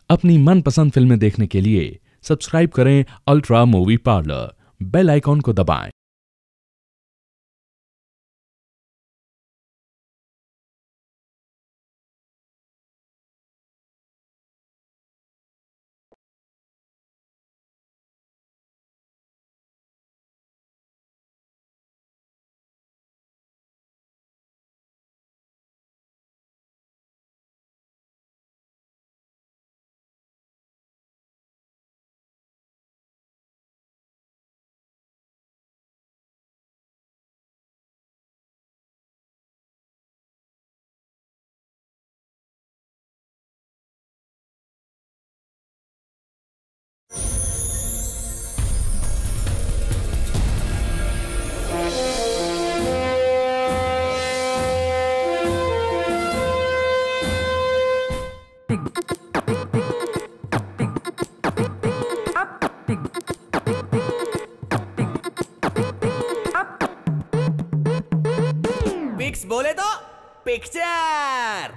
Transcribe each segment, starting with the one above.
अपनी मनपसंद फिल्में देखने के लिए सब्सक्राइब करें ultra movie parlour, bell icon को दबाएं। पिक्स बोले तो पिक्चर।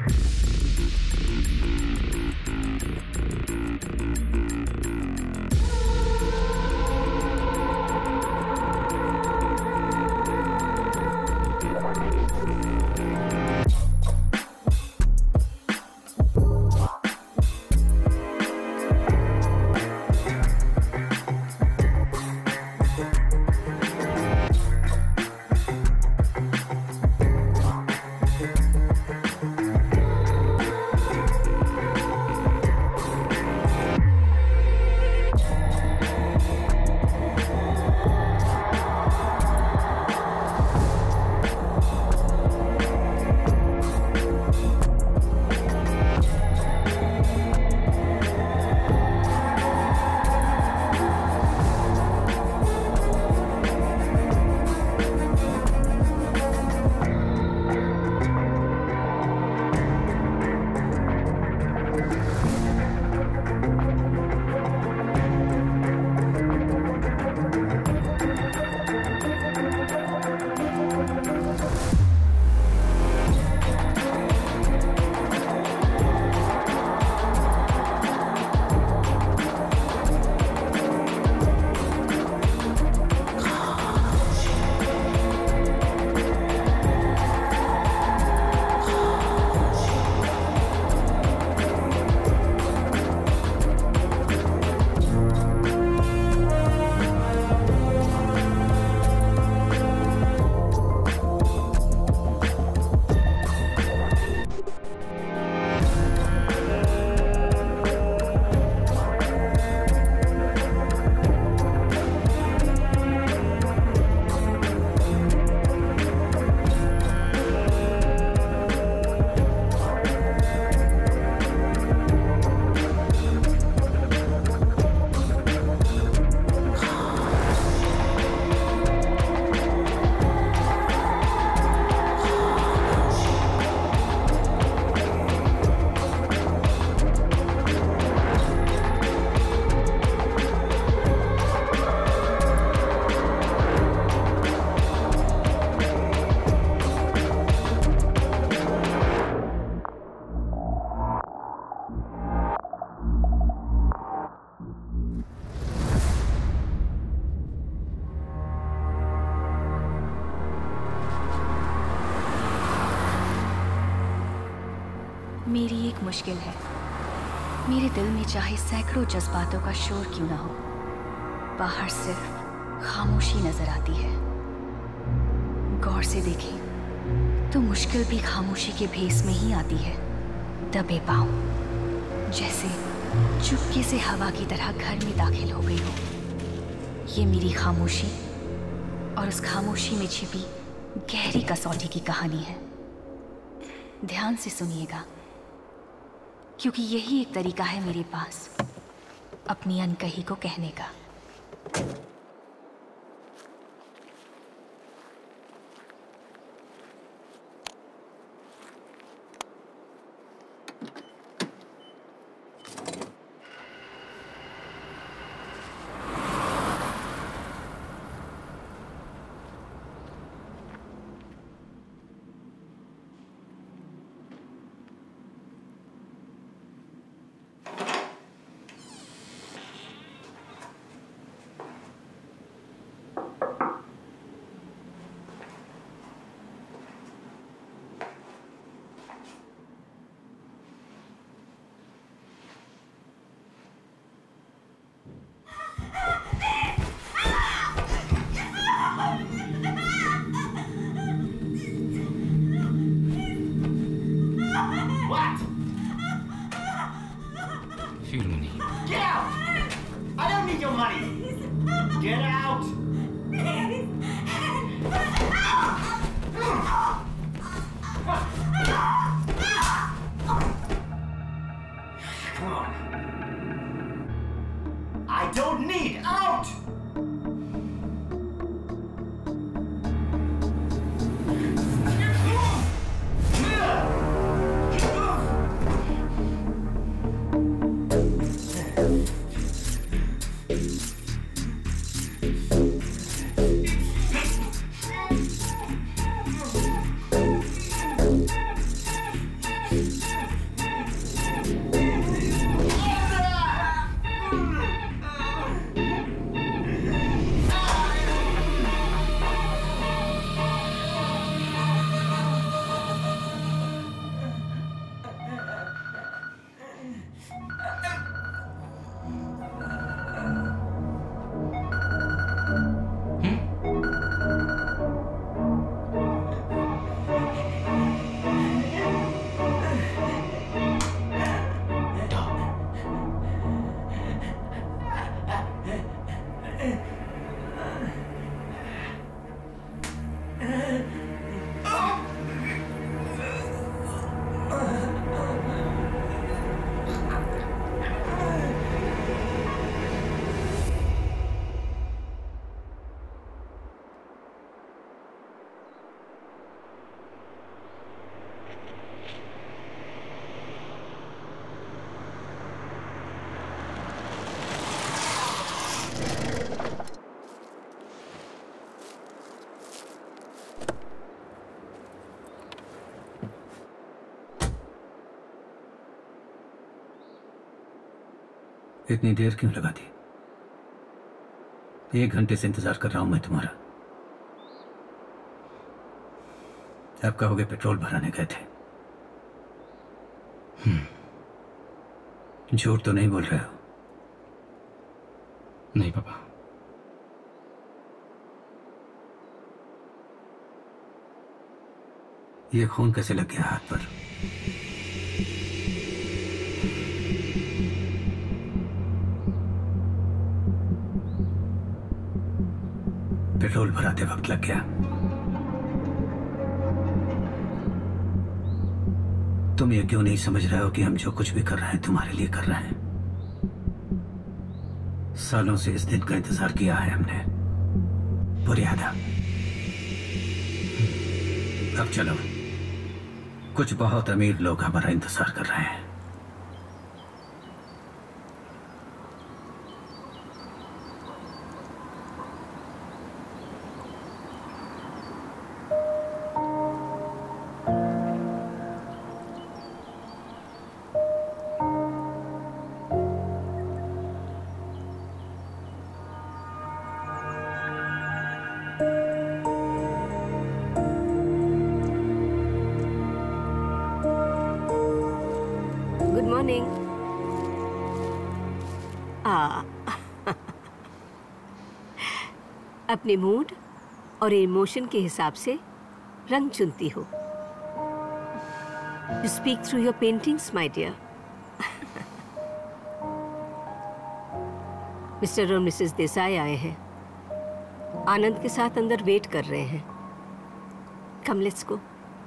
मेरी एक मुश्किल है। मेरे दिल में चाहे सैकड़ों जज्बातों का शोर क्यों ना हो, बाहर सिर्फ खामोशी नजर आती है। गौर से देखें तो मुश्किल भी खामोशी के भेस में ही आती है। दबे पाँव, जैसे चुपके से हवा की तरह घर में दाखिल हो गई हो। ये मेरी खामोशी और उस खामोशी में छिपी गहरी कसौटी की कहानी है। ध्यान से सुनिएगा, क्योंकि यही एक तरीका है मेरे पास अपनी अनकही को कहने का। फील में नहीं। Get out! I don't need your money. Get out! Come on. I don't need out! इतनी देर क्यों लगा दी? 1 घंटे से इंतजार कर रहा हूं मैं तुम्हारा। अब कहोगे पेट्रोल भराने गए थे। झूठ तो नहीं बोल रहे हो? नहीं पापा। ये खून कैसे लग गया हाथ पर? पेट्रोल भराते वक्त लग गया। तुम ये क्यों नहीं समझ रहे हो कि हम जो कुछ भी कर रहे हैं तुम्हारे लिए कर रहे हैं? सालों से इस दिन का इंतजार किया है हमने। बुनियादा, अब चलो। कुछ बहुत अमीर लोग हमारा इंतजार कर रहे हैं। अपने मूड और इमोशन के हिसाब से रंग चुनती हो। You speak through your paintings, my dear. Mister और मिसेस देसाई आए हैं। आनंद के साथ अंदर वेट कर रहे हैं। Come, let's go.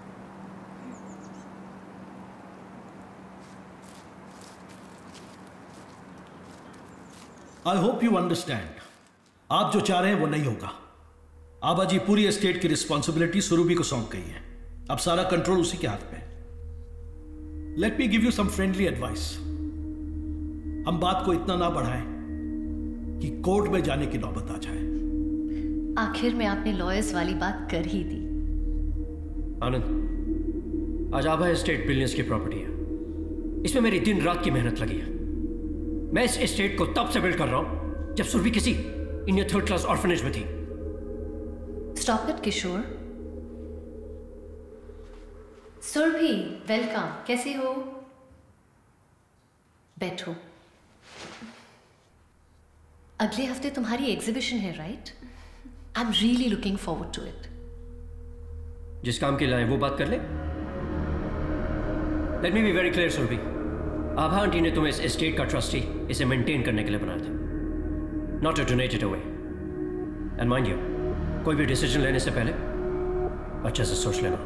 I hope you understand. आप जो चाह रहे हैं वो नहीं होगा। आबा जी पूरी एस्टेट की रिस्पॉन्सिबिलिटी सुरभि को सौंप गई है। अब सारा कंट्रोल उसी के हाथ में है। Let me give you some friendly advice. हम बात को इतना ना बढ़ाएं कि कोर्ट में जाने की नौबत आ जाए। आखिर में आपने लॉयर्स वाली बात कर ही दी। आनंद, आज आबा एस्टेट बिलियंस की प्रॉपर्टी है। इसमें मेरी दिन रात की मेहनत लगी है। मैं इस एस्टेट को तब से बिल्ड कर रहा हूं जब सुरभि किसी इंडियन 3rd क्लास ऑर्फनेज में थी। Stop it Kishore. Surabhi, welcome. कैसे हो? बैठो। अगले हफ्ते तुम्हारी एग्जीबिशन है, right? I am really looking forward to it. जिस काम के लिए आए वो बात कर ले। Let me be very clear Surabhi, Abha aunty ने तुम्हें इस एस्टेट का ट्रस्टी इसे मेंटेन करने के लिए बनाया था, not to donate it away. And mind you, कोई भी डिसीजन लेने से पहले अच्छे से सोच लेना।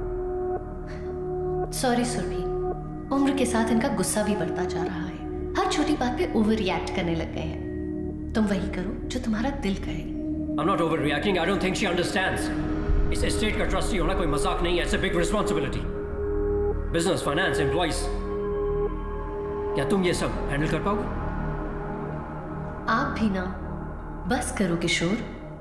सॉरी सुरभि, उम्र के साथ इनका गुस्सा भी बढ़ता जा रहा है। हर छोटी बात पे ओवर रिएक्ट करने लग गए हैं। तुम वही करो जो तुम्हारा दिल करे। I'm not overreacting. I don't think she understands. इस एस्टेट का ट्रस्टी होना कोई मजाक नहीं है। It's a big responsibility. Business, finance, employees. क्या तुम ये सब हैंडल कर पाओगे? आप भी ना, बस करो किशोर।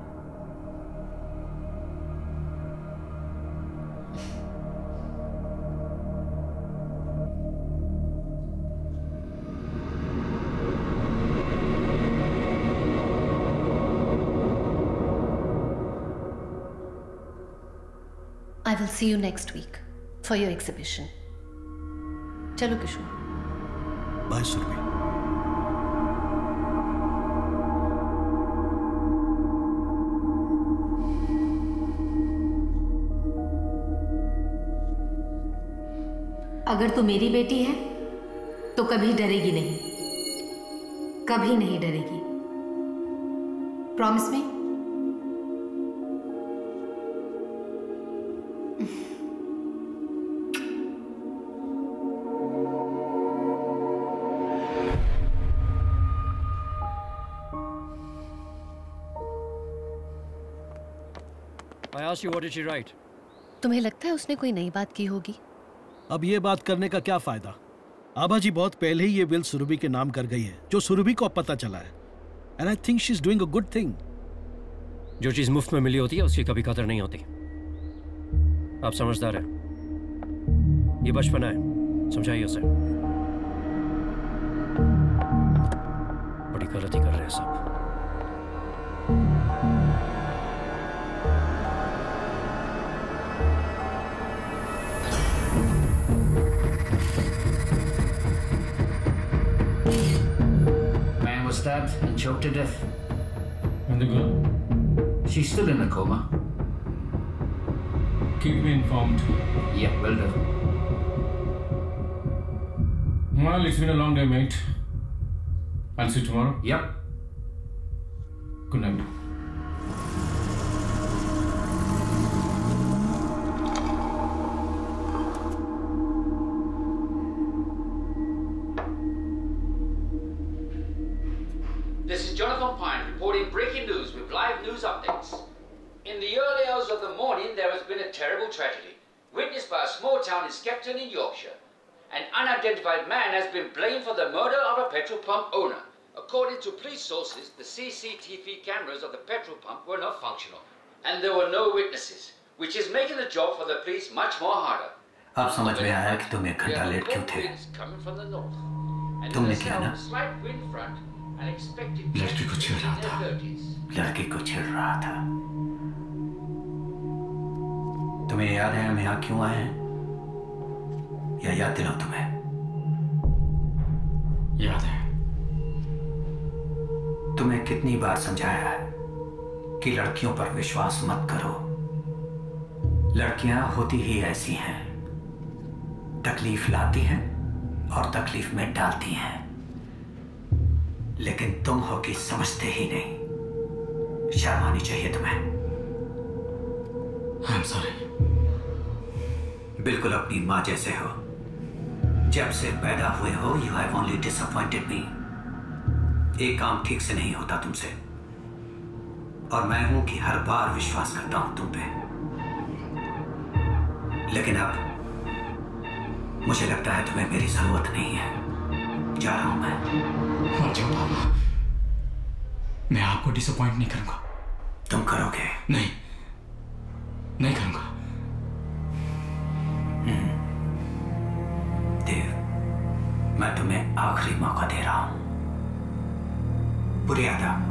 I will see you next week for your exhibition. चलो किशोर। बाय सुरभि। अगर तू मेरी बेटी है तो कभी डरेगी नहीं, कभी नहीं डरेगी। Promise me? I asked you what did she write? तुम्हें लगता है उसने कोई नई बात की होगी? अब ये बात करने का क्या फायदा? आभा जी बहुत पहले ही ये विल सुरभि के नाम कर गई है, जो सुरभि को अब पता चला है। And I think she is doing a good thing. जो चीज मुफ्त में मिली होती है उसकी कभी कदर नहीं होती। आप समझदार हैं। ये बचपना है, समझाइए उसे। बड़ी गलती कर रहे हैं सब। Stabbed and choked to death. And the girl? She's still in a coma. Keep me informed. Yeah, well done. Well, it's been a long day, mate. I'll see you tomorrow. Yep. Good night. This is Jonathan Pine reporting breaking news with live news updates. In the early hours of the morning, there has been a terrible tragedy, witnessed by a small town in Skepton in Yorkshire. An unidentified man has been blamed for the murder of a petrol pump owner. According to police sources, the CCTV cameras of the petrol pump were not functional, and there were no witnesses, which is making the job for the police much more harder. अब समझ में आया कि तुम 1 घंटा late क्यों थे। तुमने किया ना? लड़की को छेड़ रहा था। लड़की को छेड़ रहा था। तुम्हें याद है हम यहाँ क्यों आए हैं? या याद दिलाऊं तुम्हें? याद है। तुम्हें कितनी बार समझाया है कि लड़कियों पर विश्वास मत करो। लड़कियां होती ही ऐसी हैं, तकलीफ लाती हैं और तकलीफ में डालती हैं, लेकिन तुम हो कि समझते ही नहीं। शर्म आनी चाहिए तुम्हें। I'm sorry. बिल्कुल अपनी माँ जैसे हो। जब से पैदा हुए हो you have only disappointed me. एक काम ठीक से नहीं होता तुमसे, और मैं हूं कि हर बार विश्वास करता हूं तुम पे, लेकिन अब मुझे लगता है तुम्हें मेरी जरूरत नहीं है। जा रहा हूं मैं। मत जाओ बाबा, मैं आपको डिसअपॉइंट नहीं करूंगा। तुम करोगे? नहीं, नहीं करूंगा। देव, मैं तुम्हें आखिरी मौका दे रहा हूं। बुरी आदत।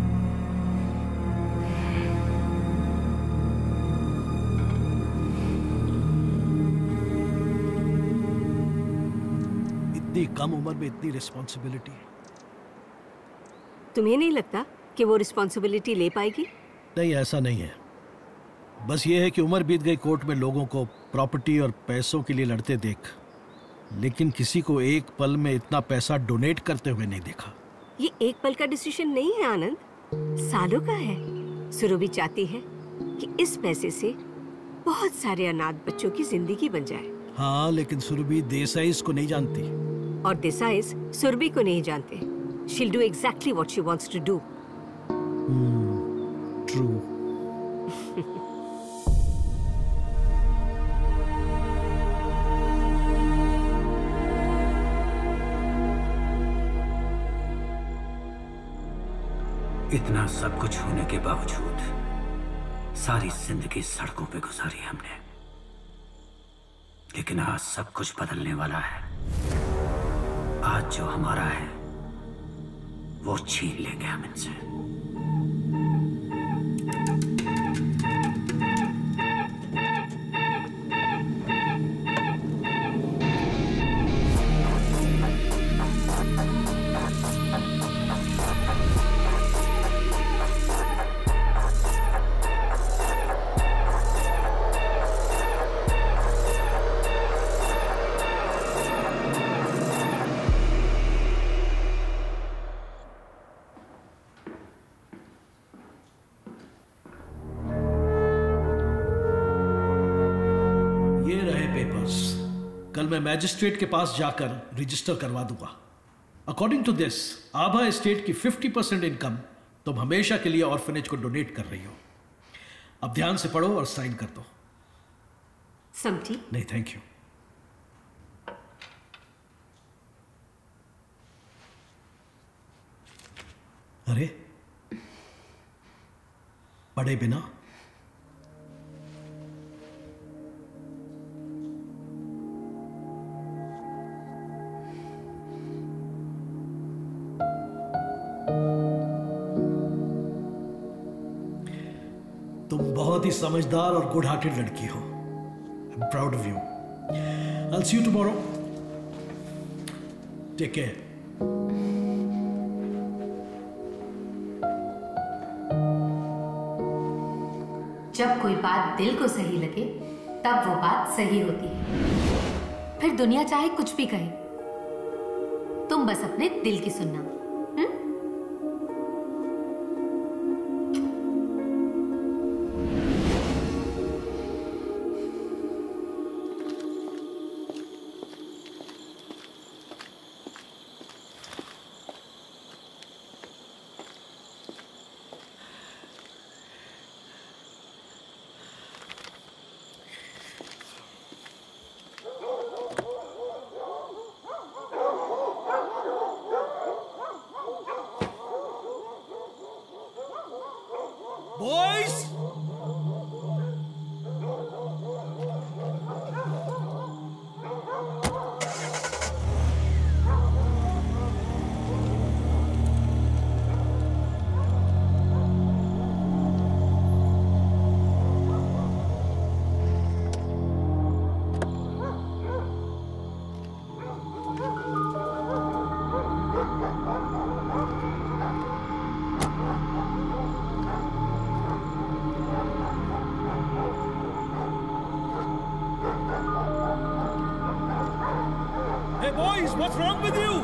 इतनी कम उम्र में इतनी रिस्पॉन्सिबिलिटी। तुम्हें नहीं लगता कि वो रिस्पॉन्सिबिलिटी ले पाएगी? नहीं, ऐसा नहीं है। बस ये है कि उम्र बीत गई कोर्ट में लोगों को प्रॉपर्टी और पैसों के लिए लड़ते देख। लेकिन किसी को एक पल में इतना पैसा डोनेट करते हुए नहीं देखा। ये एक पल का डिसीजन नहीं है आनंद, सालों का है। सुरभि चाहती है कि इस पैसे से बहुत सारे अनाथ बच्चों की जिंदगी बन जाए। हाँ, लेकिन सुरभि देसाई इसको नहीं जानती। और देसाई सुरभि को नहीं जानते। She'll do exactly what she wants to do. True. इतना सब कुछ होने के बावजूद सारी जिंदगी सड़कों पे गुजारी हमने, लेकिन आज सब कुछ बदलने वाला है। आज जो हमारा है वो छीन लेंगे हम इनसे। मैं मैजिस्ट्रेट के पास जाकर रजिस्टर करवा दूंगा। According to this, Abha estate की 50% इनकम तुम हमेशा के लिए ऑर्फनेज को डोनेट कर रही हो। अब ध्यान से पढ़ो और साइन कर दो। समझी? नहीं, थैंक यू। अरे पढ़े बिना बहुत ही समझदार और गुड हार्टेड लड़की हो। I am proud of you. I will see you tomorrow. Take care. जब कोई बात दिल को सही लगे तब वो बात सही होती है। फिर दुनिया चाहे कुछ भी कहे, तुम बस अपने दिल की सुनना। What's wrong with you?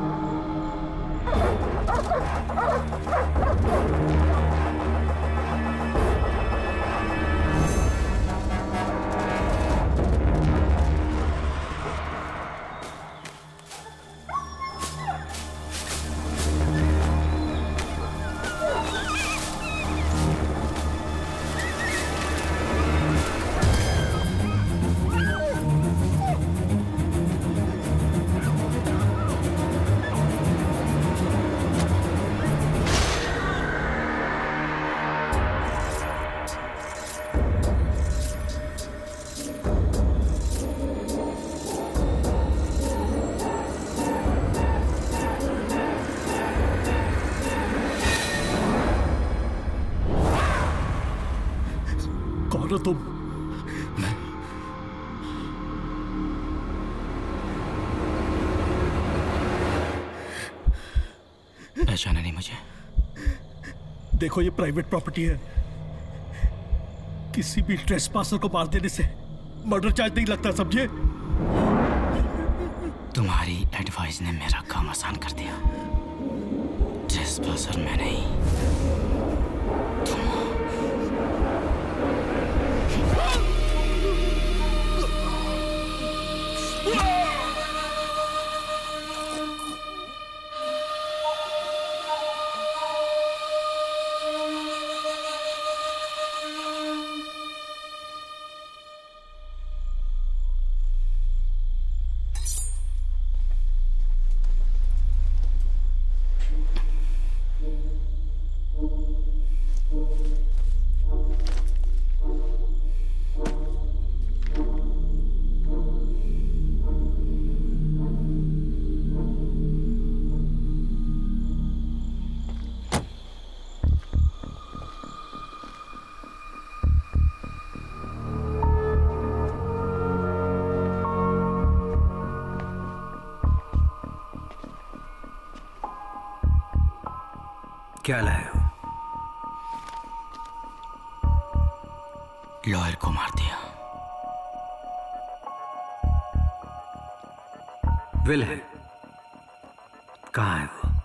तुम पहचाना नहीं मुझे? देखो, ये प्राइवेट प्रॉपर्टी है। किसी भी ट्रेसपासर को मार देने से मर्डर चार्ज नहीं लगता, समझे? तुम्हारी एडवाइस ने मेरा काम आसान कर दिया। ट्रेसपासर मैं नहीं, तुम हो। क्या लाए हो? लॉयर को मार दिया। विल है? कहाँ है वो?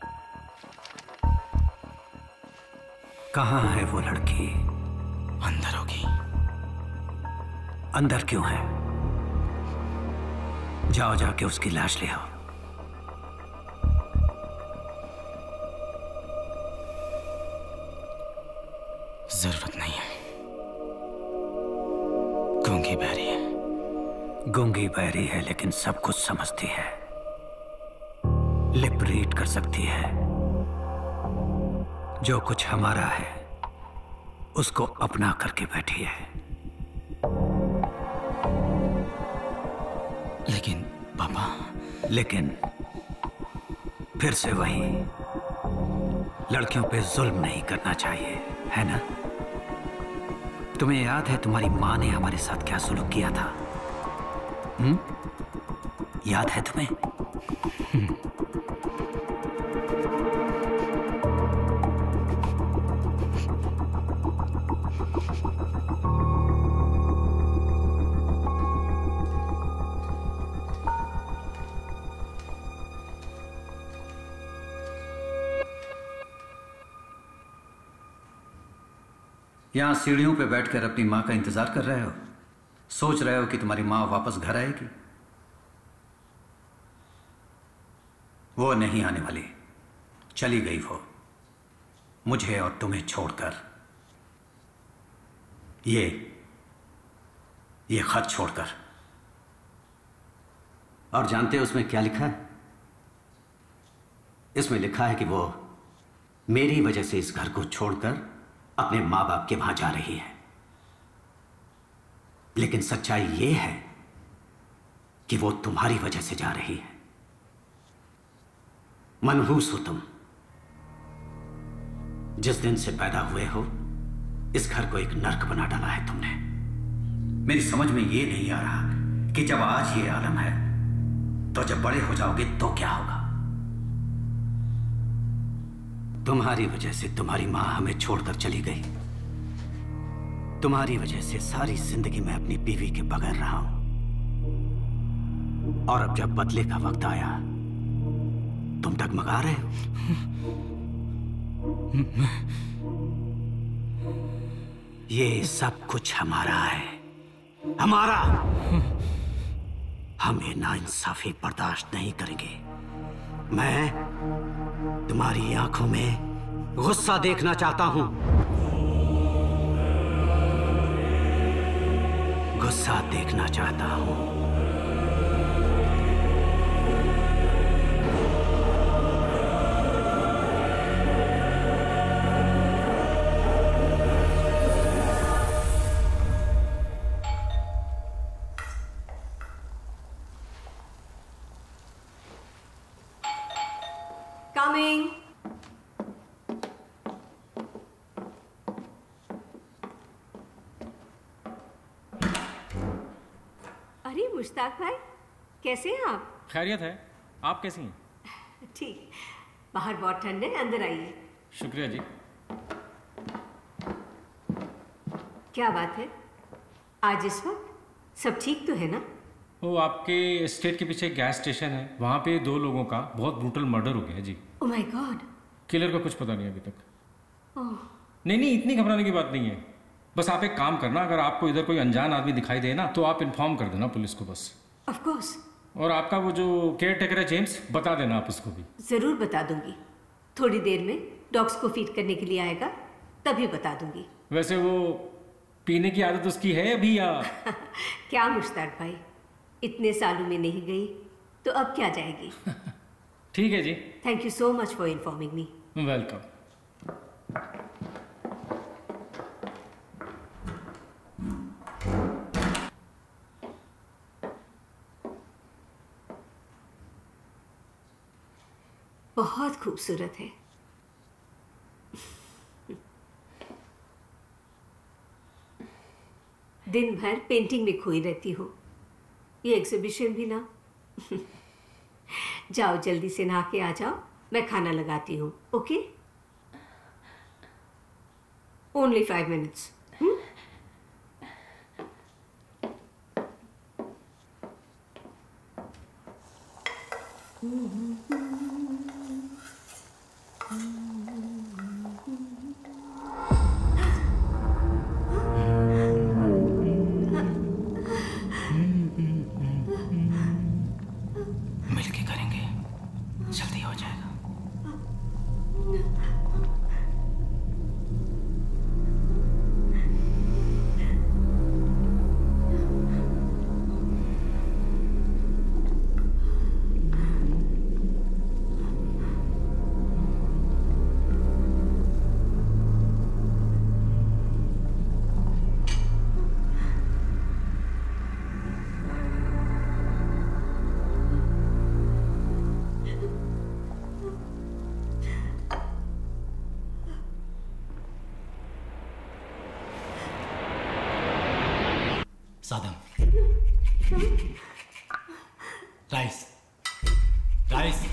कहाँ है वो लड़की? अंदर होगी। अंदर क्यों है? जाओ जाके उसकी लाश ले आओ। जरूरत नहीं है। गूंगी बहरी है। गूंगी बहरी है लेकिन सब कुछ समझती है। लिप रीड कर सकती है। जो कुछ हमारा है उसको अपना करके बैठी है। लेकिन पापा। लेकिन फिर से वही, लड़कियों पे जुल्म नहीं करना चाहिए, है ना? तुम्हें याद है तुम्हारी माँ ने हमारे साथ क्या सुलूक किया था? याद है तुम्हें? यहां सीढ़ियों पे बैठकर अपनी मां का इंतजार कर रहे हो? सोच रहे हो कि तुम्हारी मां वापस घर आएगी? वो नहीं आने वाली। चली गई वो, मुझे और तुम्हें छोड़कर। ये खत छोड़कर। और जानते हो उसमें क्या लिखा है? इसमें लिखा है कि वो मेरी वजह से इस घर को छोड़कर अपने मां बाप के वहां जा रही है। लेकिन सच्चाई यह है कि वो तुम्हारी वजह से जा रही है। मनहूस हो तुम। जिस दिन से पैदा हुए हो इस घर को एक नर्क बना डाला है तुमने। मेरी समझ में ये नहीं आ रहा कि जब आज ये आलम है तो जब बड़े हो जाओगे तो क्या होगा। तुम्हारी वजह से तुम्हारी मां हमें छोड़कर चली गई। तुम्हारी वजह से सारी जिंदगी मैं अपनी बीवी के बगैर रहा हूं। और अब जब बदले का वक्त आया तुम डगमगा रहे हो। ये सब कुछ हमारा है, हमारा। हम ये नाइंसाफी बर्दाश्त नहीं करेंगे। मैं तुम्हारी आंखों में गुस्सा देखना चाहता हूं। गुस्सा देखना चाहता हूं। Coming. अरे मुश्ताक भाई, कैसे हैं आप? खैरियत है। आप कैसी हैं? ठीक। बाहर बहुत ठंड है, अंदर आइए। शुक्रिया जी। क्या बात है, आज इस वक्त सब ठीक तो है ना? वो आपके स्टेट के पीछे एक गैस स्टेशन है, वहाँ पे 2 लोगों का बहुत ब्रूटल मर्डर हो गया है जी। Oh my God. किलर का कुछ पता नहीं अभी तक। ओह नहीं, इतनी घबराने की बात नहीं है। बस आप एक काम करना, अगर आपको इधर कोई अनजान आदमी दिखाई दे ना तो आप इन्फॉर्म कर देना पुलिस को बस। Of course. और आपका वो जो केयर टेकर है जेम्स, बता देना आप उसको भी। जरूर बता दूंगी। थोड़ी देर में डॉग्स को फीड करने के लिए आएगा, तभी बता दूंगी। वैसे वो पीने की आदत उसकी है अभी या? क्या मुश्ताक भाई, इतने सालों में नहीं गई तो अब क्या जाएगी। ठीक है जी। Thank you so much for informing me. Welcome. बहुत खूबसूरत है। दिन भर पेंटिंग में खोई रहती हो, ये एग्जीबिशन भी ना। जाओ जल्दी से नहा के आ जाओ, मैं खाना लगाती हूँ। Okay, only 5 minutes. मिलके करेंगे, जल्दी हो जाएगा। सादम, राइस, राइस।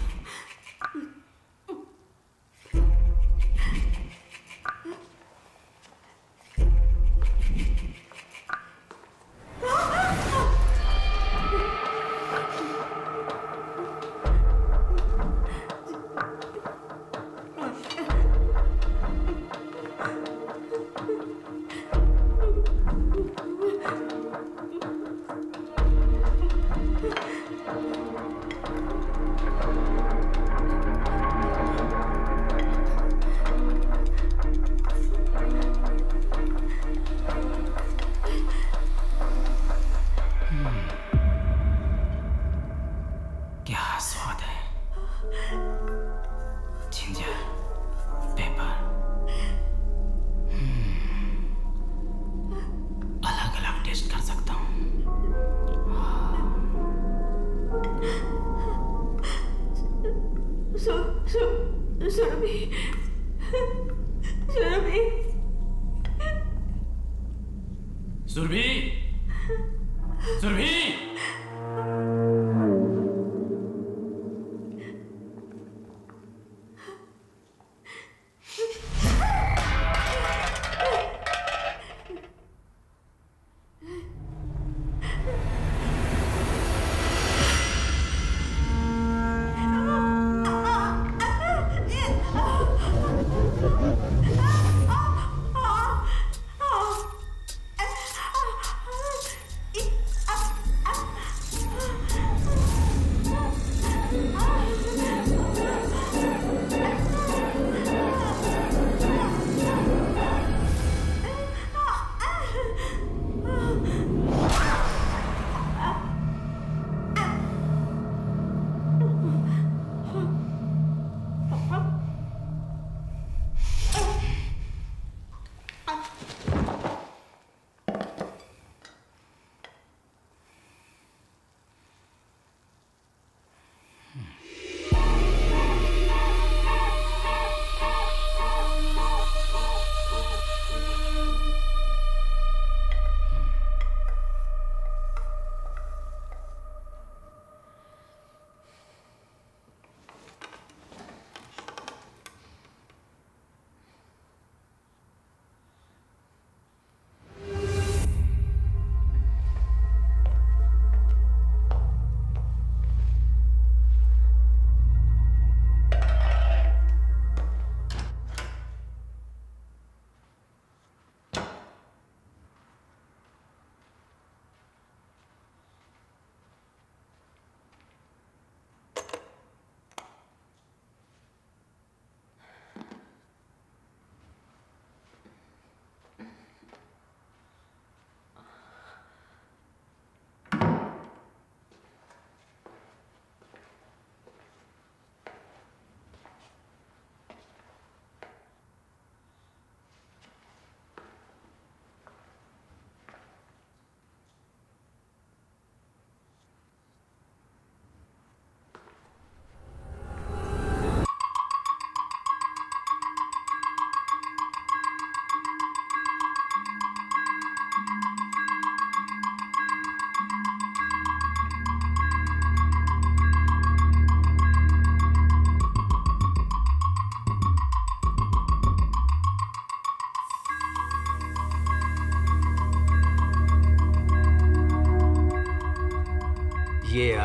क्या स्वाद है। जिंजर, पेपर, अलग अलग टेस्ट कर सकता हूँ। सुरभि, सुरभि, सुरभि, सुरभि।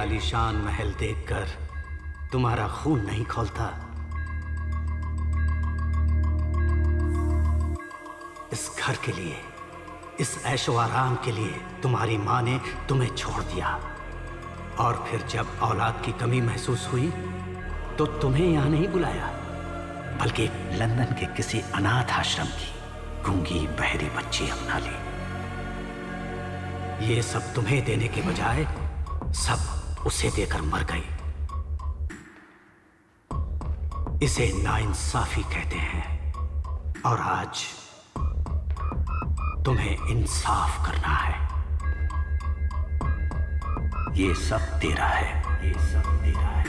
आलीशान महल देखकर तुम्हारा खून नहीं खौलता? इस घर के लिए, इस ऐशो आराम के लिए तुम्हारी माँ ने तुम्हें छोड़ दिया, और फिर जब औलाद की कमी महसूस हुई तो तुम्हें यहाँ नहीं बुलाया, बल्कि लंदन के किसी अनाथ आश्रम की गूंगी बहरी बच्ची अपना ली। ये सब तुम्हें देने के बजाय सब उसे देकर मर गई। इसे नाइंसाफी कहते हैं, और आज तुम्हें इंसाफ करना है। ये सब तेरा है, ये सब तेरा है।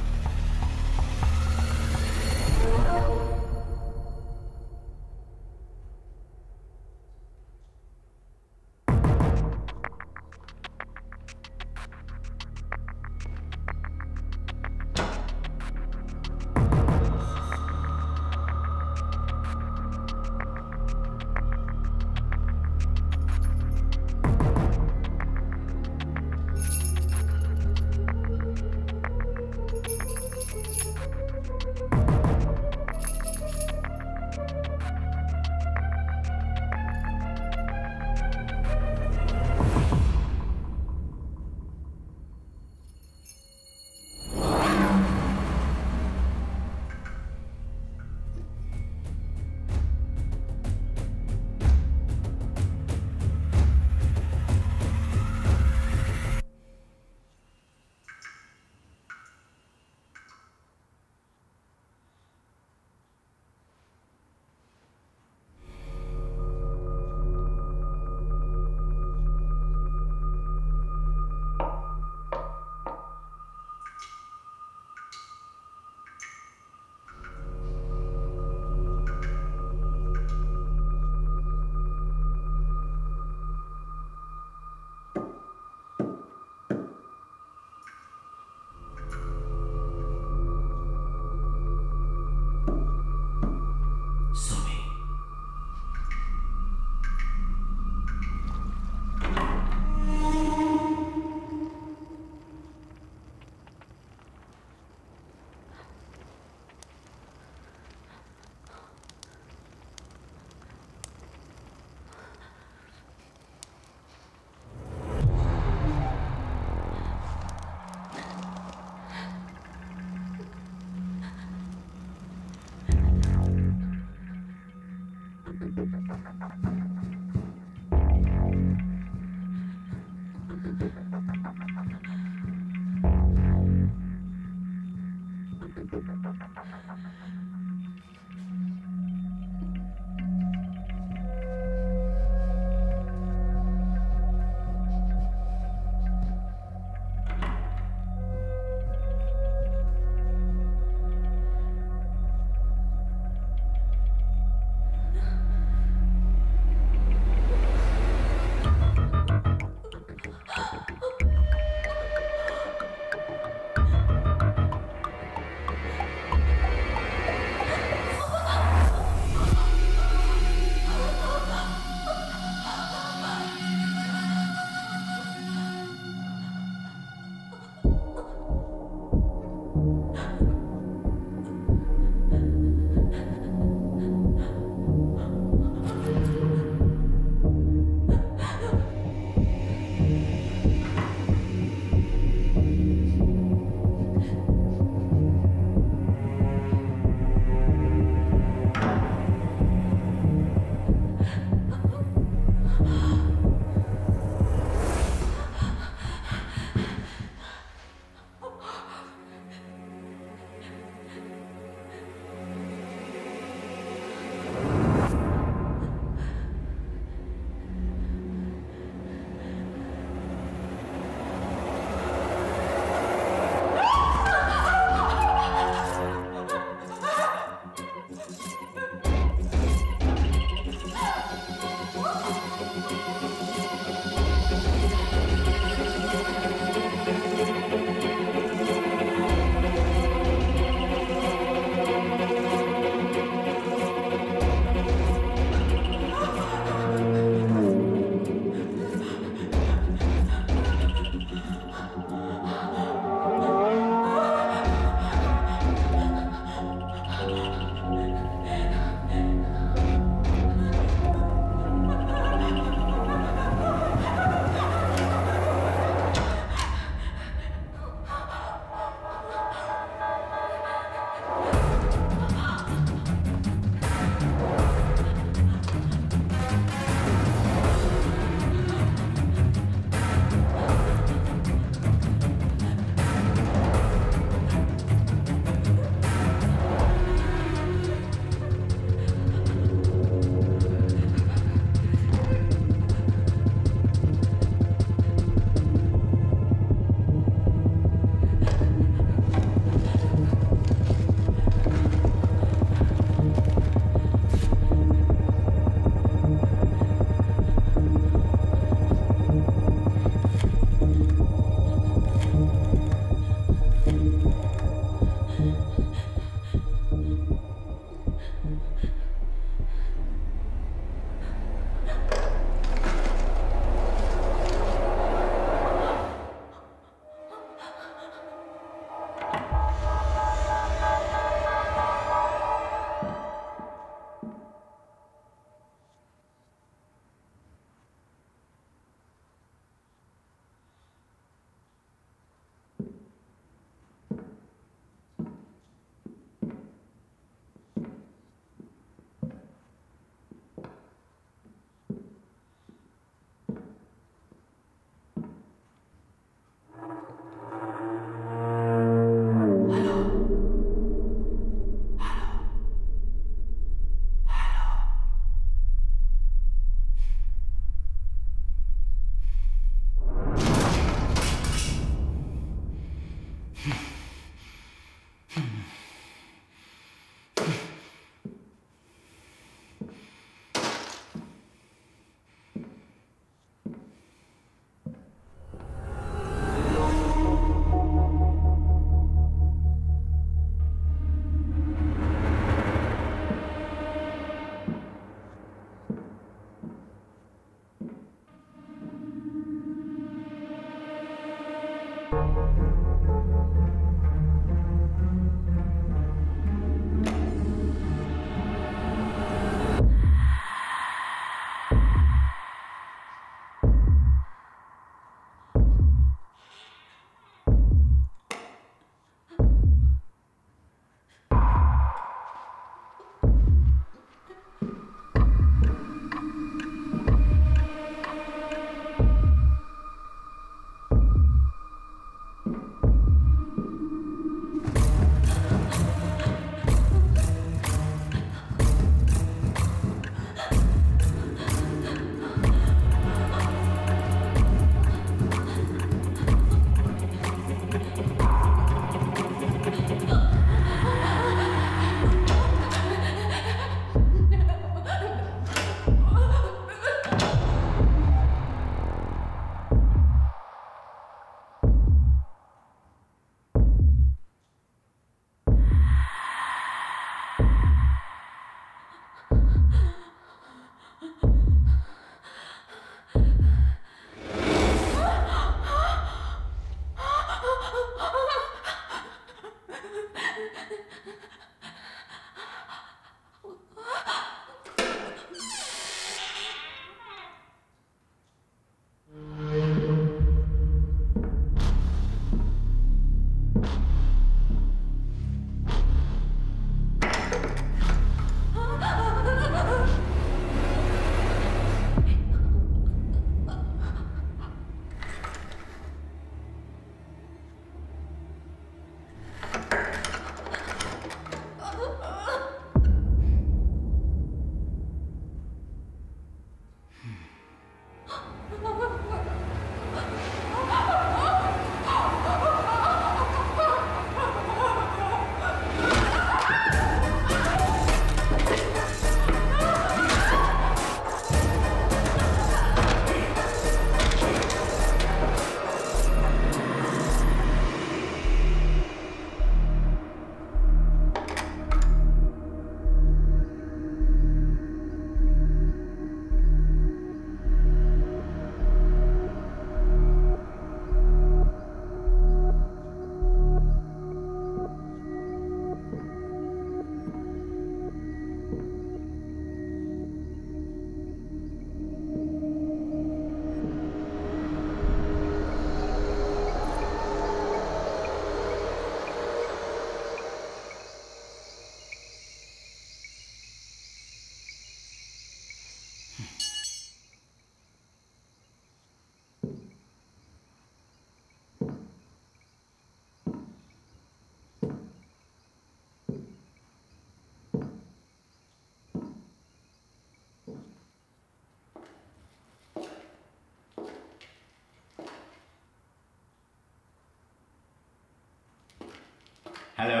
Hello?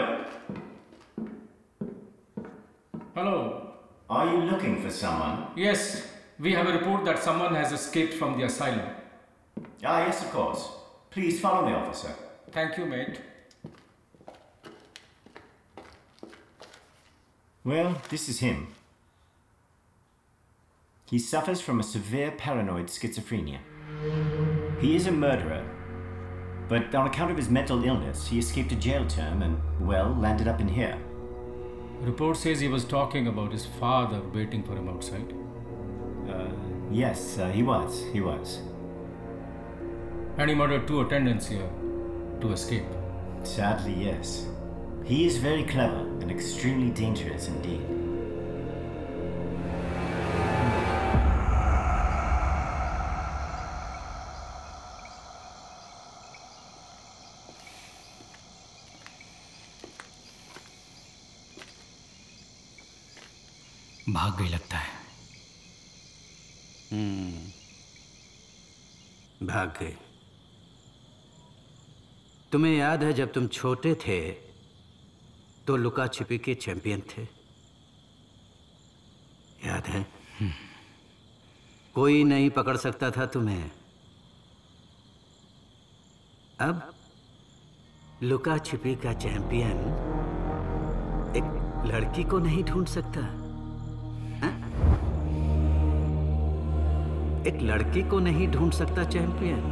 Hello. Are you looking for someone? Yes, we have a report that someone has escaped from the asylum. Ah, yes, of course. Please follow me, officer. Thank you, mate. Well, this is him. He suffers from a severe paranoid schizophrenia. He is a murderer, but on account of his mental illness, he escaped a jail term and, well, landed up in here. Report says he was talking about his father waiting for him outside. Yes, he was. And he murdered 2 attendants here to escape. Sadly, yes. He is very clever and extremely dangerous indeed. भाग गई लगता है। भाग गई। तुम्हें याद है जब तुम छोटे थे तो लुका छिपी के चैंपियन थे? याद है? कोई नहीं पकड़ सकता था तुम्हें। अब लुका छिपी का चैंपियन एक लड़की को नहीं ढूंढ सकता। एक लड़की को नहीं ढूंढ सकता चैंपियन।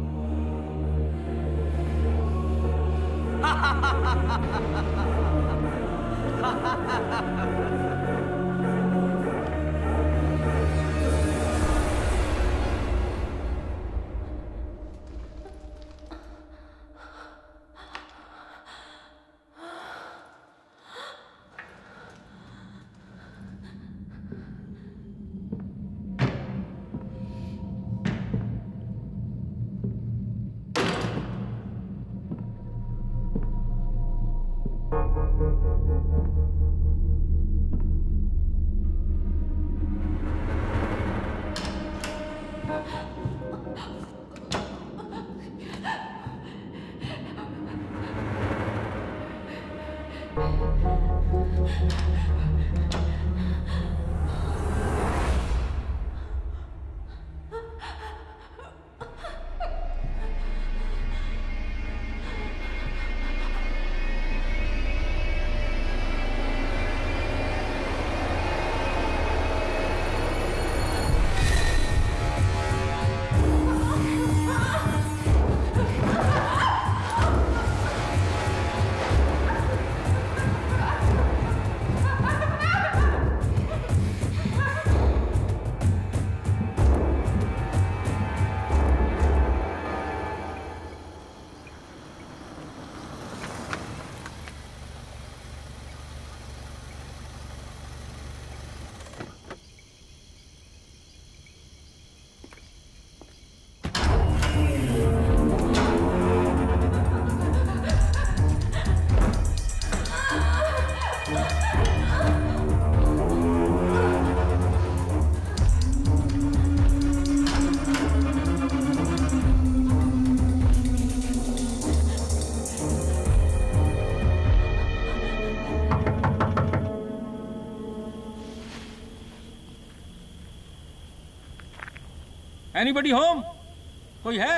Anybody home? कोई है?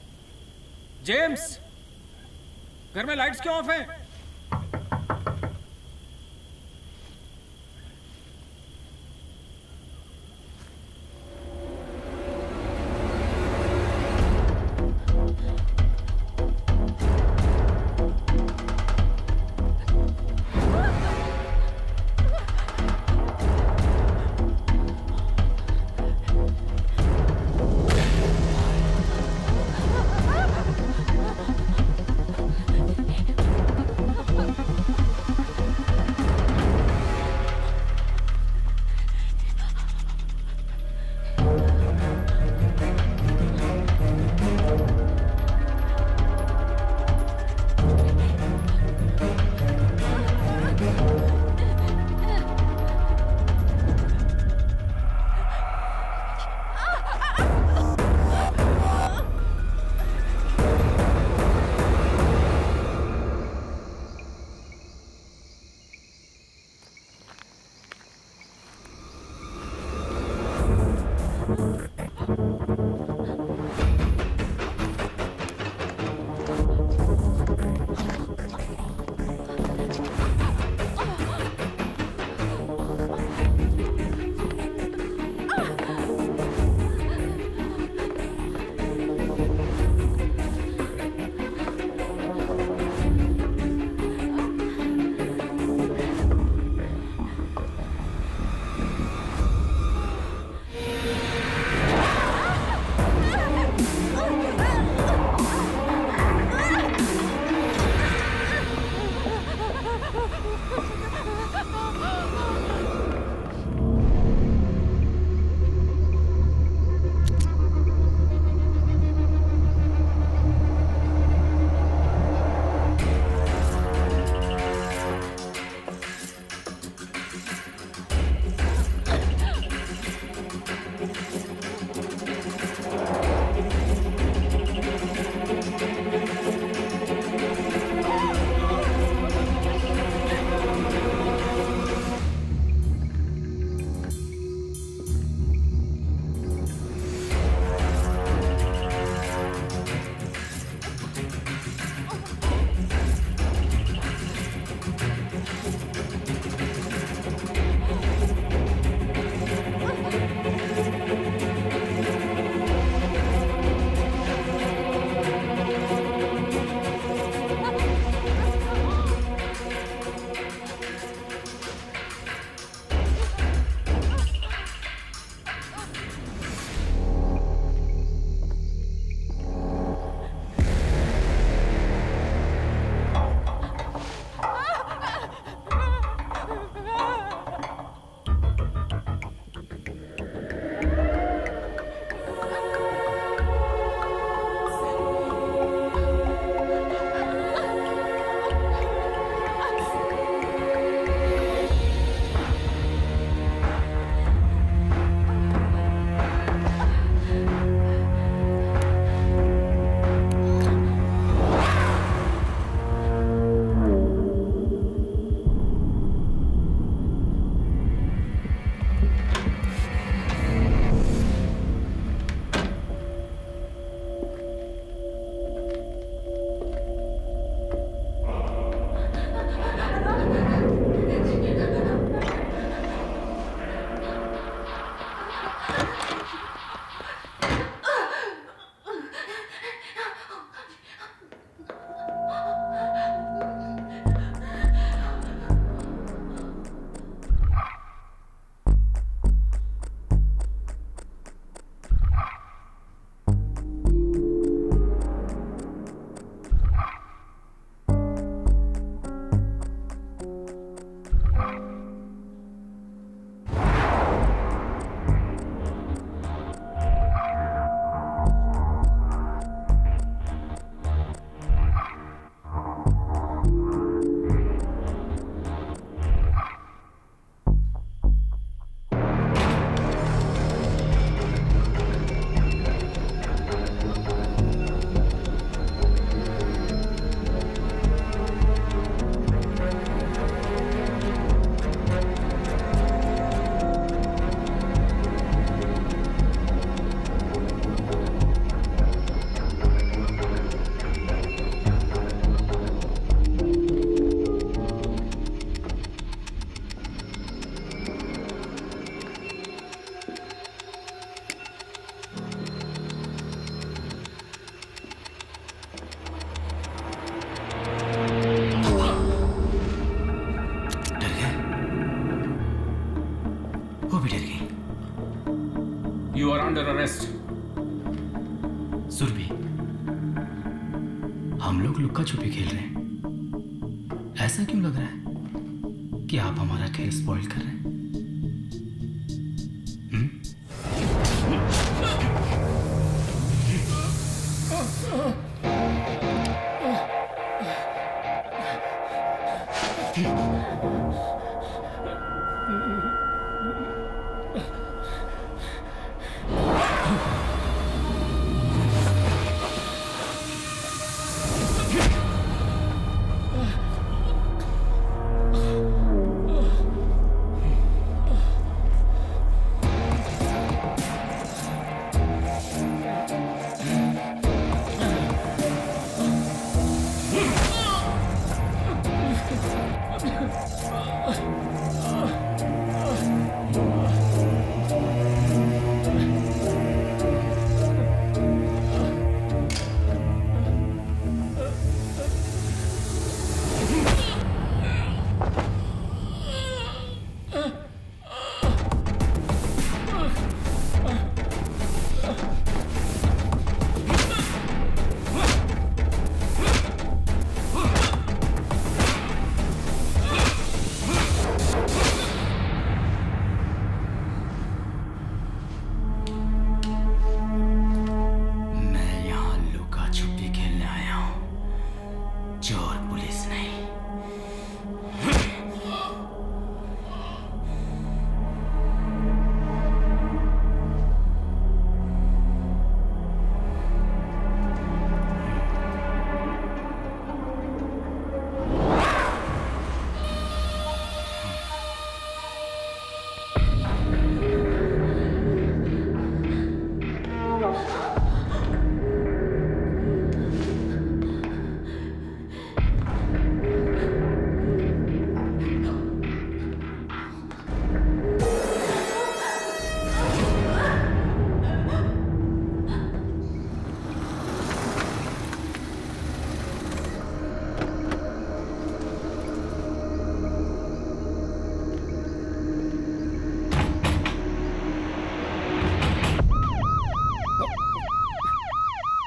जेम्स, घर में लाइट्स क्यों ऑफ हैं? Under arrest. सुरभि, हम लोग लुक्का छुपी खेल रहे हैं। ऐसा क्यों लग रहा है कि आप हमारा खेल स्पॉइल कर रहे हैं?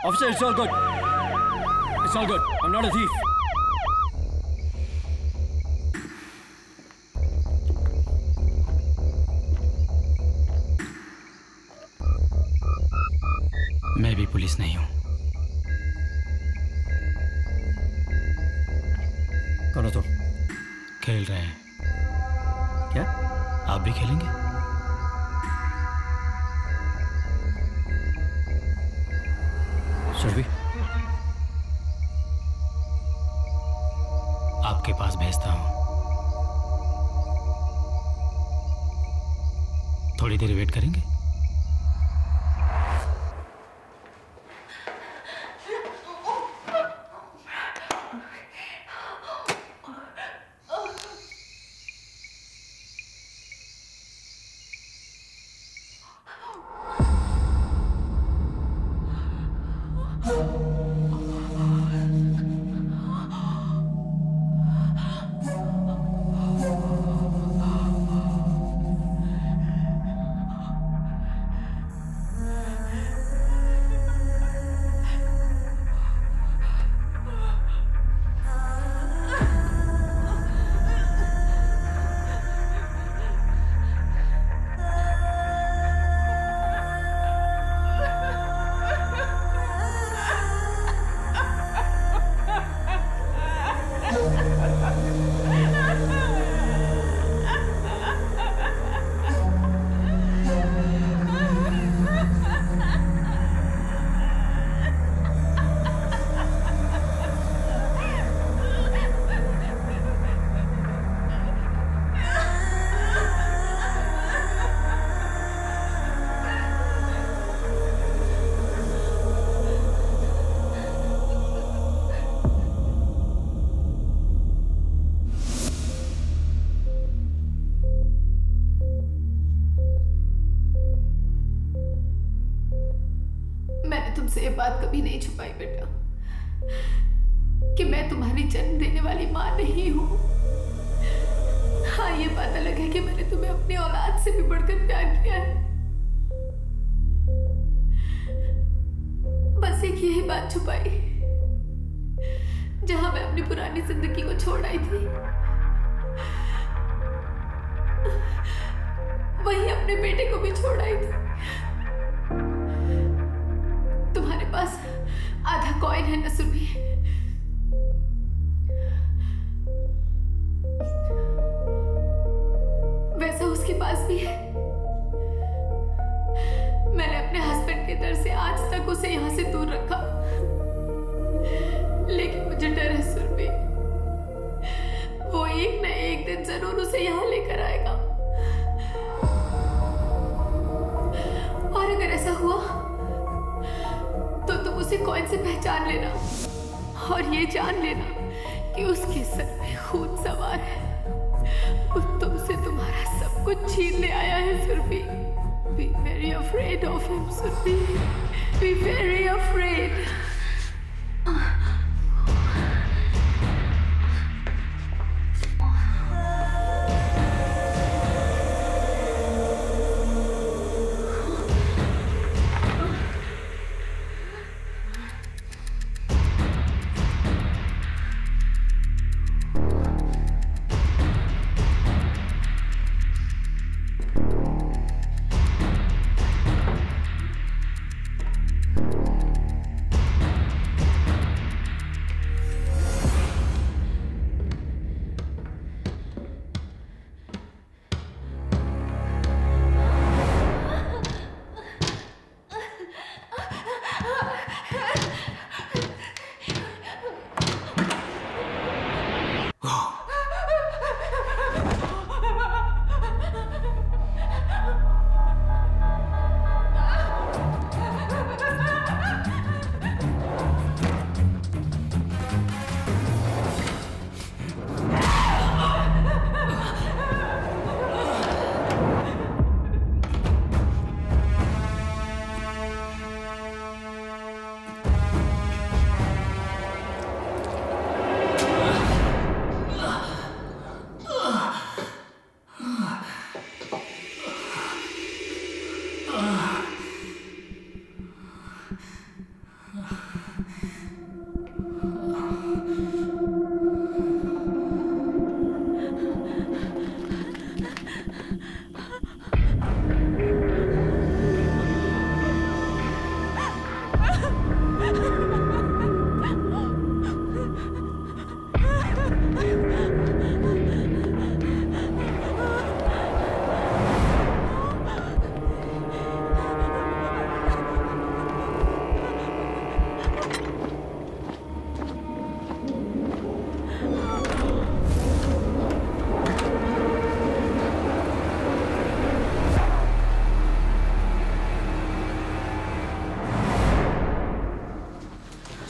Officer, it's all good. It's all good. I'm not a thief. मैं भी पुलिस नहीं हूं। कौन हो तुम? खेल रहे हैं। क्या? आप भी खेलेंगे? सुरभि, आपके पास भेजता हूं। थोड़ी देर वेट करेंगे? तुमसे ये बात कभी नहीं छुपाई बेटा कि मैं तुम्हारी जन्म देने वाली माँ नहीं हूँ। हाँ, ये बात अलग है कि मैंने तुम्हें अपनी औलाद से भी बढ़कर प्यार किया है। बस एक यही बात छुपाई, जहां मैं अपनी पुरानी जिंदगी को छोड़ आई थी, वहीं अपने बेटे को भी छोड़ आई थी। तुम्हारे पास आधा कॉइन है ना सुरभि? वैसा उसके पास भी है। मैंने अपने हस्बैंड के डर से आज तक उसे यहां से दूर रखा, लेकिन मुझे डर है सुरभि, वो एक न एक दिन जरूर उसे यहां लेकर आएगा। और अगर ऐसा हुआ तो तुम उसे कॉइन से पहचान लेना और ये जान लेना कि उसके सर में खून सवार है। वो तुमसे तुम्हारा सब कुछ छीन ले आया है Surabhi. Be very afraid of him, Surbhi. Be very afraid.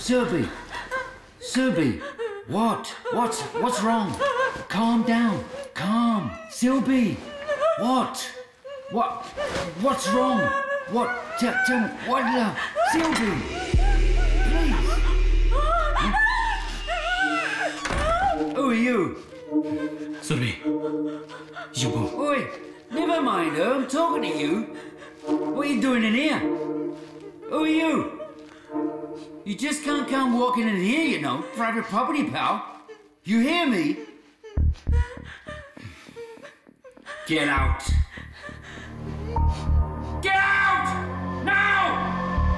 Subi! Subi! What? What's wrong? Calm down. Calm. Silby! What? What's wrong? What? Tell me. What, love? Silby! Please! Huh? Who are you? Surbi, you go. Oi! Never mind her. I'm talking to you. What are you doing in here? Who are you? You just can't come walking in here, you know. Private property, pal. You hear me? Get out! Get out! Now!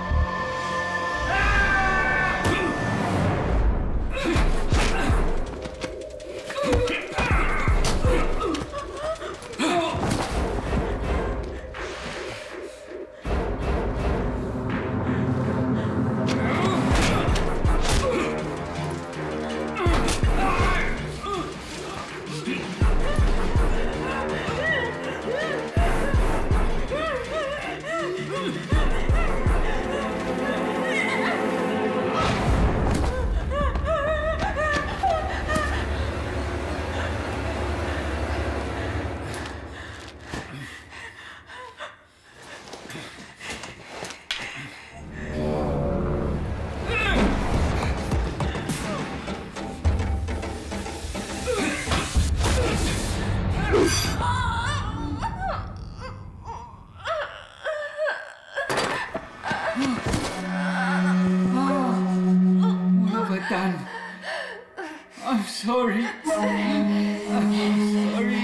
I'm sorry. I'm sorry.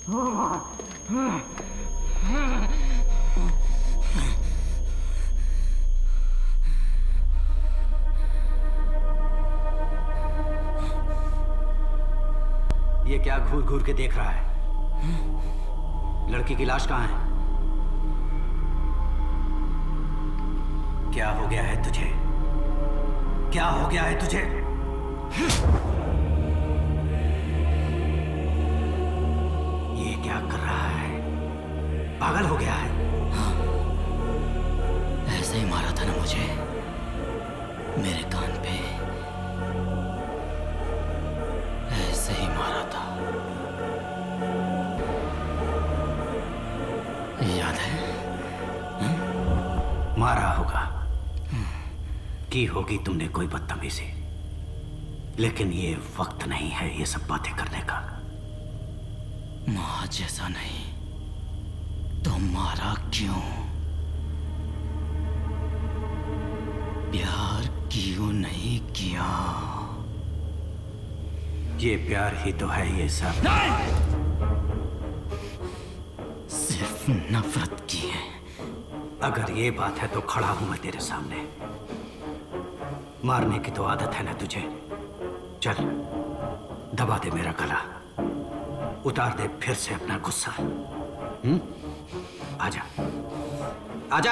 ये क्या घूर घूर के देख रहा है? लड़की की लाश कहाँ है? क्या हो गया है तुझे? क्या हो गया है तुझे? ये क्या कर रहा है? पागल हो गया है? ऐसे ही मारा था ना मुझे, मेरे कान पे ऐसे ही मारा था, याद है? मारा होगा, की होगी तुमने कोई बदतमीजी, लेकिन ये वक्त नहीं है ये सब बातें करने का। मां जैसा नहीं तो मारा क्यों? प्यार क्यों नहीं किया? ये प्यार ही तो है ये सब। सिर्फ नफरत की है। अगर ये बात है तो खड़ा हूं मैं तेरे सामने। मारने की तो आदत है ना तुझे। चल दबा दे मेरा गला, उतार दे फिर से अपना गुस्सा। आजा आजा।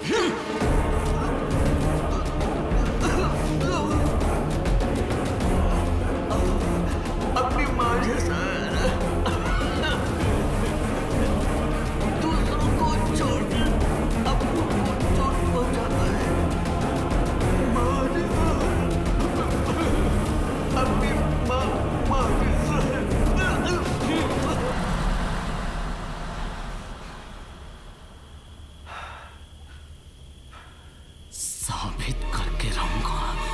अपनी माँ जैसा दूसरों को छोड़ अपनों को चोट पहुंचाता है। माँ अपनी माँ जैसा साबित करके रहूंगा।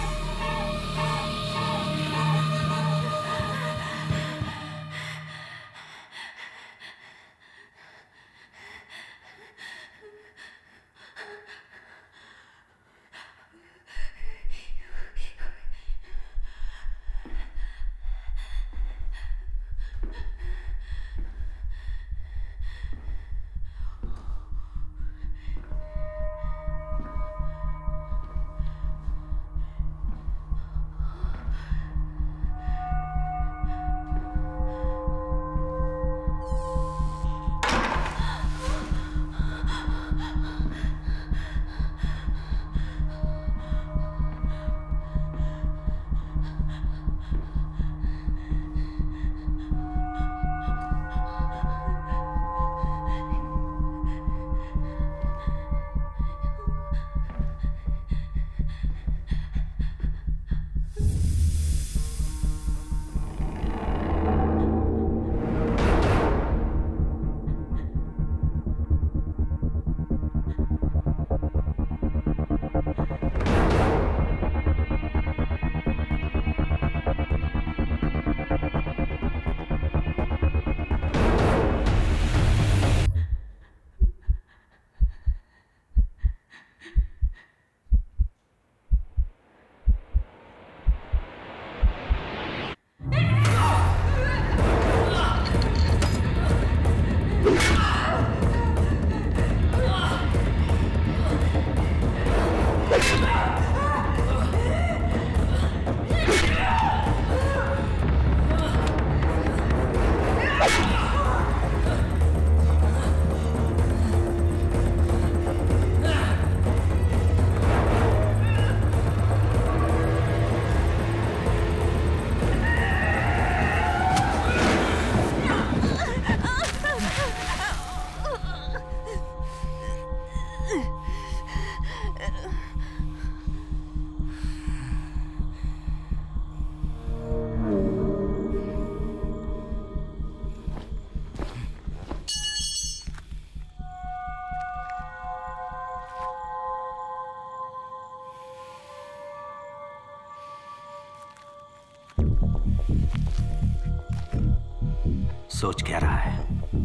सोच क्या रहा है?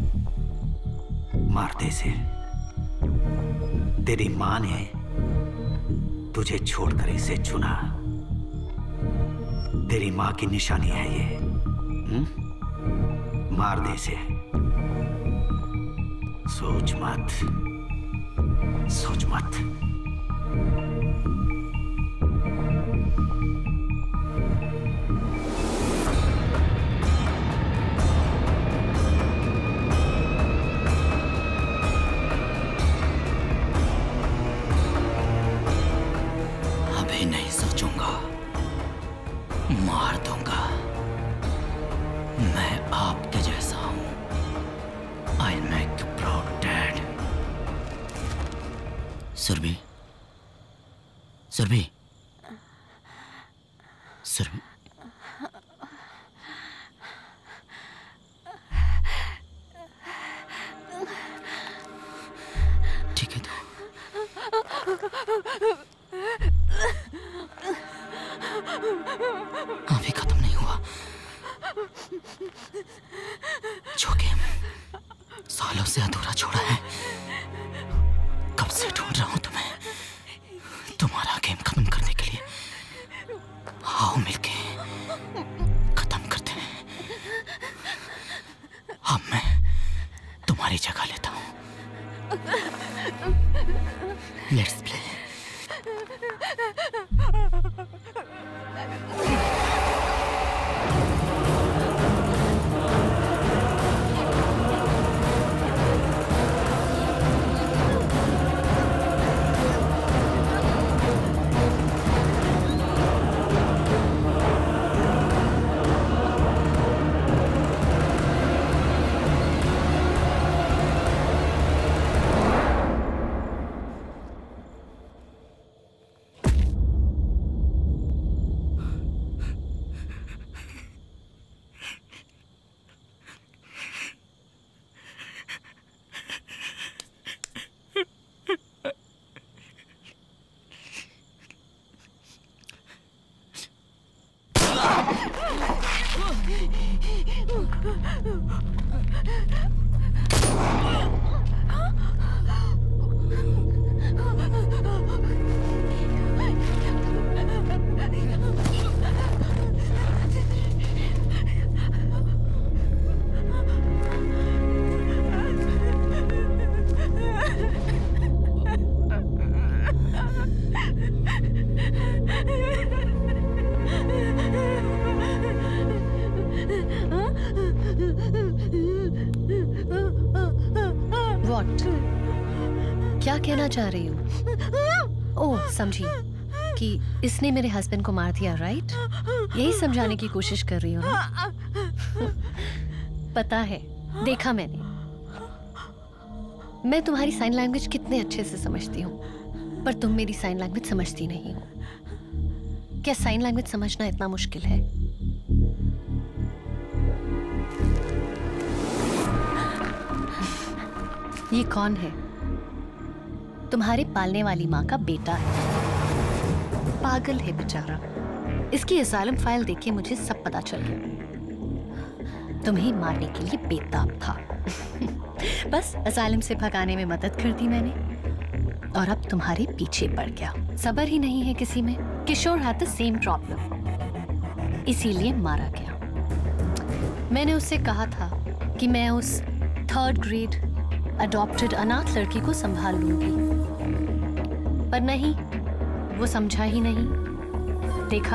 मारते से तेरी मां ने तुझे छोड़कर इसे चुना। तेरी मां की निशानी है ये। मार दे इसे। सोच मत, सोच मत। अभी नहीं सोचूंगा, मार दूंगा। मैं आपके जैसा हूं। I'll make you proud, Dad. Surabhi, Surabhi, Surabhi. ठीक है तो अभी खत्म नहीं हुआ। जो गेम सालों से अधूरा छोड़ा है, कब से ढूंढ रहा हूं तुम्हें, तुम्हारा गेम खत्म करने के लिए। आओ मिलके खत्म करते हैं। अब मैं तुम्हारी जगह लेता हूं। Let's play. क्या कहना चाह रही हूँ? ओह, समझी कि इसने मेरे हस्बैंड को मार दिया, राइट? यही समझाने की कोशिश कर रही हूँ ना? पता है, देखा मैंने। मैं तुम्हारी साइन लैंग्वेज कितने अच्छे से समझती हूँ, पर तुम मेरी साइन लैंग्वेज समझती नहीं हो। क्या साइन लैंग्वेज समझना इतना मुश्किल है? ये कौन है? तुम्हारे पालने वाली माँ का बेटा है। पागल है बेचारा। इसकी असाइलम फाइल देख के मुझे सब पता चल गया। तुम्हें मारने के लिए बेताब था। बस असाइलम से भगाने में मदद कर दी मैंने, और अब तुम्हारे पीछे पड़ गया। सब्र ही नहीं है किसी में। Kishore had the same problem, इसीलिए मारा गया। मैंने उससे कहा था कि मैं उस 3rd ग्रेड अडॉप्टेड अनाथ लड़की को संभाल लूंगी, पर नहीं, वो समझा ही नहीं। देखा?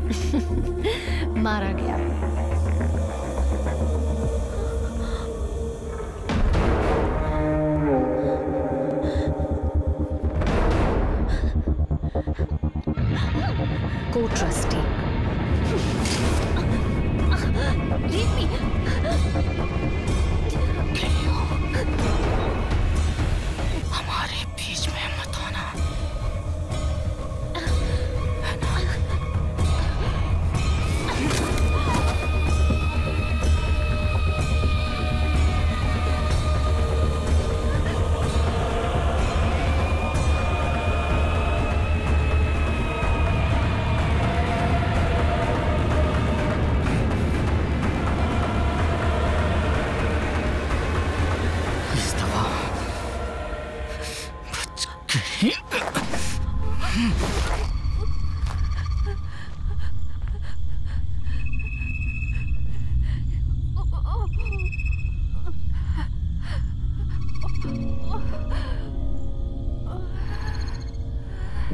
मारा गया। को ट्रस्टी। Leave me. हमारे बीच में मत आना।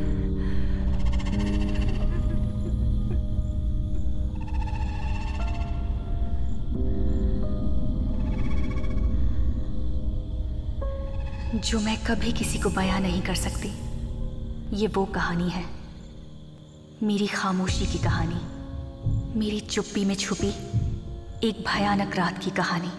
जो मैं कभी किसी को बयां नहीं कर सकती, ये वो कहानी है, मेरी खामोशी की कहानी, मेरी चुप्पी में छुपी एक भयानक रात की कहानी।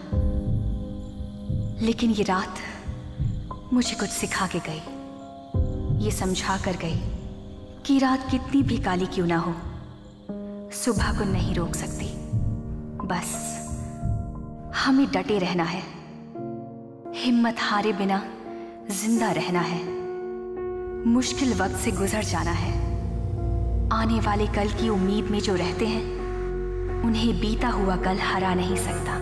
लेकिन ये रात मुझे कुछ सिखा के गई, ये समझा कर गई कि रात कितनी भी काली क्यों ना हो, सुबह को नहीं रोक सकती। बस हमें डटे रहना है, हिम्मत हारे बिना जिंदा रहना है, मुश्किल वक्त से गुजर जाना है। आने वाले कल की उम्मीद में जो रहते हैं, उन्हें बीता हुआ कल हरा नहीं सकता।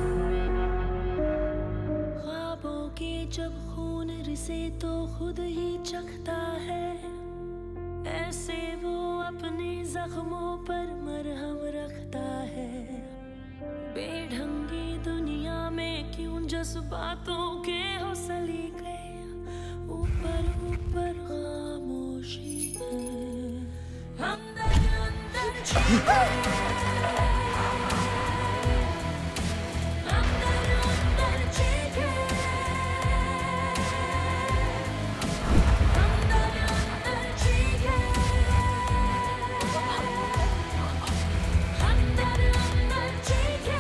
ख्वाबों के जब खून रिसे तो खुद ही चखता है, ऐसे वो अपने जख्मों पर मरहम रखता है। बेढंगी दुनिया में क्यों जज्बातों के हो सलीके, ऊपर ऊपर खामोशी है, अंदर अंदर चीखे, अंदर अंदर चीखे, अंदर अंदर चीखे, अंदर अंदर चीखे।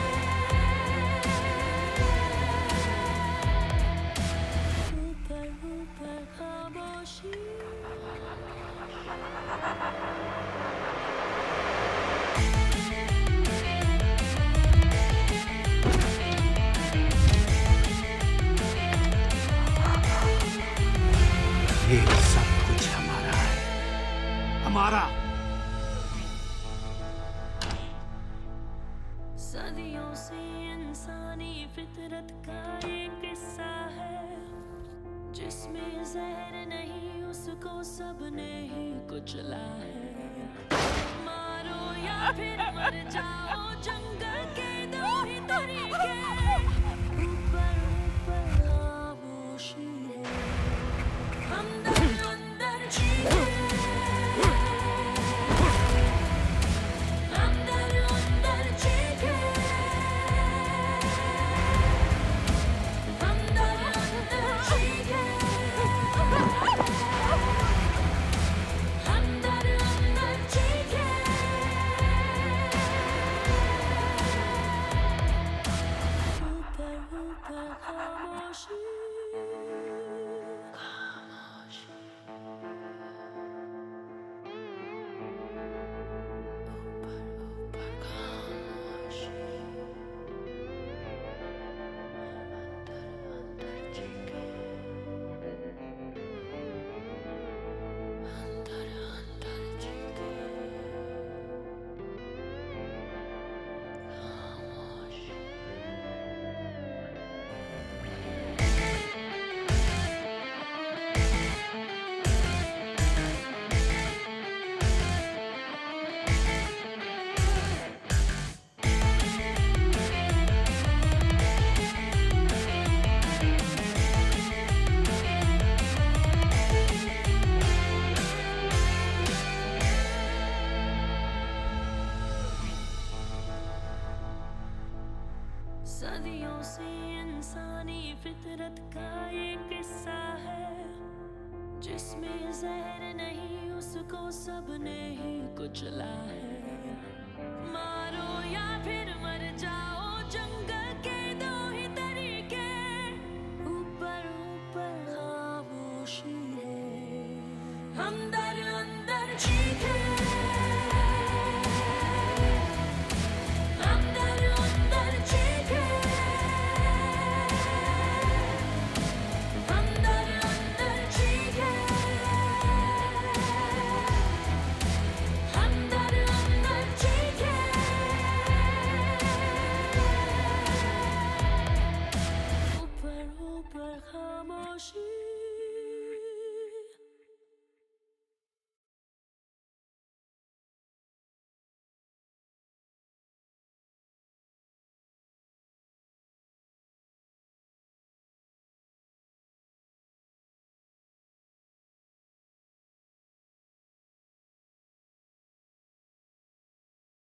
ये सब कुछ हमारा है, हमारा। सदियों से इंसानी फितरत का एक किस्सा है, जिसमें जहर नहीं उसको सबने ही कुचला है। मारो या फिर मर जाओ, जंगल के दो ही तरीके, ऊपर ऊपर खामोशी है, अंदर अंदर चीखे, अंदर अंदर चीखे, अंदर अंदर चीखे, अंदर अंदर चीखे। ऊपर ऊपर खामोशी, सदियों से इंसानी फितरत का ये किस्सा है, जिसमें जहर नहीं उसको सबने ही कुचला है। मारो या फिर मर जाओ, जंगल के दो ही तरीके, ऊपर ऊपर खामोशी है, अंदर अंदर चीखे,